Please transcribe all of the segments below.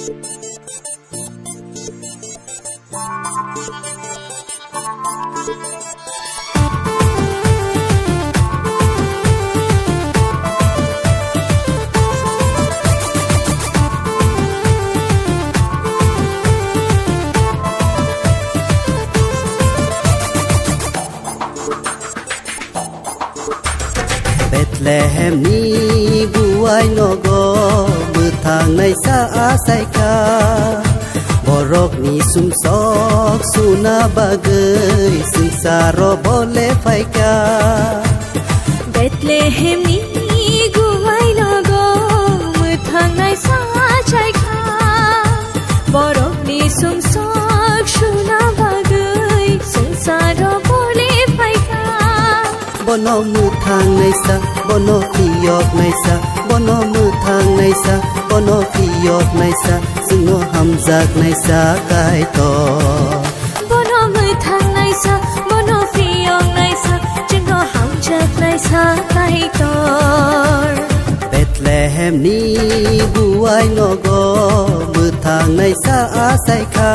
Bethlehem ni buai nogo betang nai sa asaika borok ni sumsok suna bagai sengsara boleh faika Bethlehem ni buai nogo betang nai sa asaika borok ni sumsok suna bagai sengsara boleh faika Bono mu thang nai sa bono khiyok nai sa bono mu thang nai sa bono khiyok nai sa sungno hamzak nai sa kai to bono mu thang nai sa bono khiyok nai sa sungno hamzak nai sa kai to Bethlehem ni buai nogo mu thang nai sa asai kha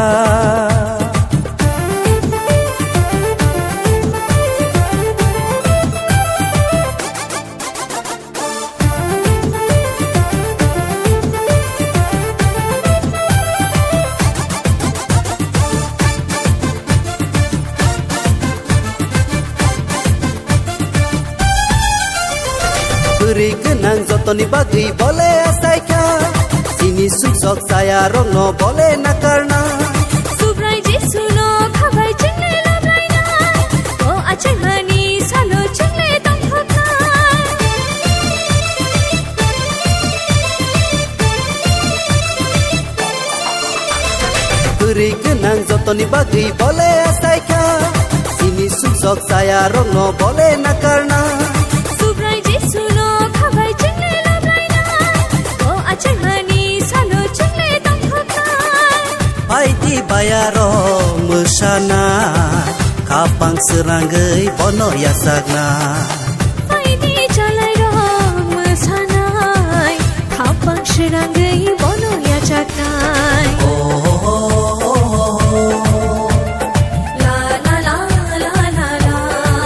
Beri kenang jotoni bagi boleh asai kha sini suksok saya rong no boleh nakarna Subrai Jesu no khabai chengle labrai na o achai hani salo chengle tong phaka Beri kenang jotoni bagi boleh asai kha sini suksok saya rong no boleh nakarna Subrai Jesu no khabai chengle labrai na o achai hani salo chengle tong phaka Paiti bayaro mesana kapang seranggai bono yasagna Paiti jalai ro mesanai khapang serangai bono yajaknai La la la la la la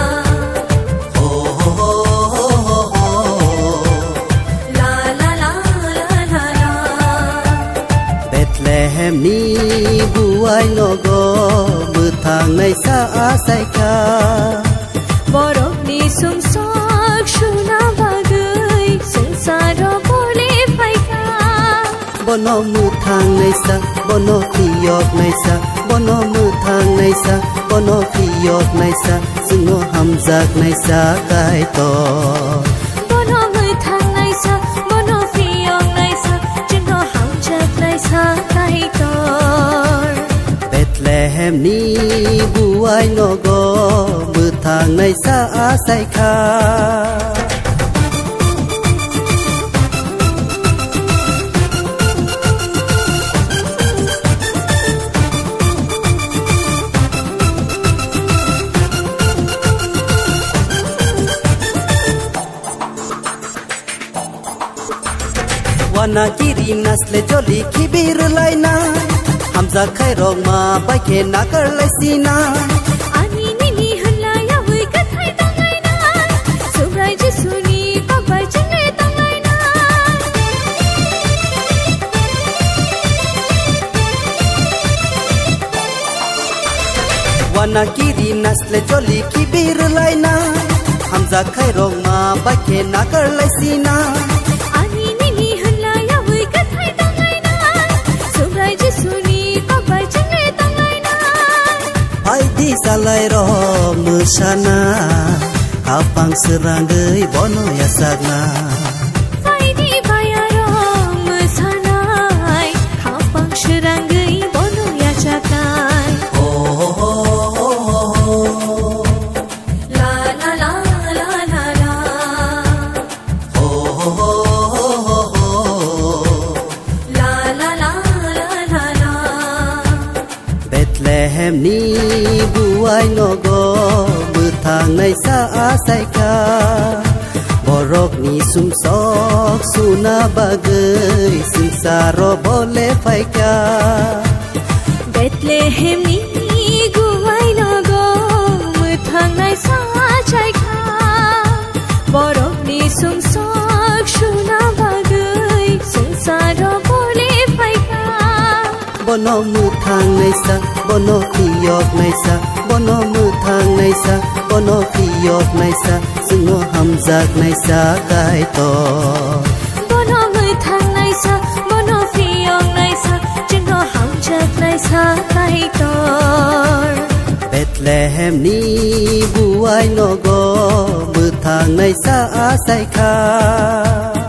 La la la la la la Bethlehem ni buai nogo betang nai sa asai kha Borok ni sumsok suna bagai sengsara boleh faika Bono mu thang nai sa bono khiyok nai sa bono mu thang nai sa bono khiyok nai sa sungno hamzak nai sa kai to Bono mu thang nai sa bono khiyok nai sa jingno hamjak nai sa kai tor Bethlehem ni buai nogo betang nai sa asai kha Wana kiri nasle joli kibir laina Hamza khairong ma baike nakar laisina Ani nini hanlaya hui kathai tangai na Subrai Jesu ni kabai chengle tangai na Wana kiri nasle joli kibir laina Hamza khairong ma baike nakar laisina Ani nini hanlaya hui kathai tangai na Subrai Jesu ni kabai chengle tangai na Paiti salai ro mesana kapang seranggai bono yasagna Paiti bayaro mesanai khapang serangai bono yajaknai La la la la la la La la la la la la Bethlehem ni buai nogo betang nai sa asai kha borok ni sum sok suna bagai singsaro bole faika Bethlehem ni guai logo muthang nai sa chai kha borok ni sum sok suna bagai singsaro bole faika bono muthang nai sa bono khiyok nai sa bono muthang nai sa bono khiyok nai sa sungno hamjak nai sa kai to bono muthang nai sa bono khiyok nai sa chingno hamjak nai sa kai to Bethlehem ni buai no go muthang nai sa asai kha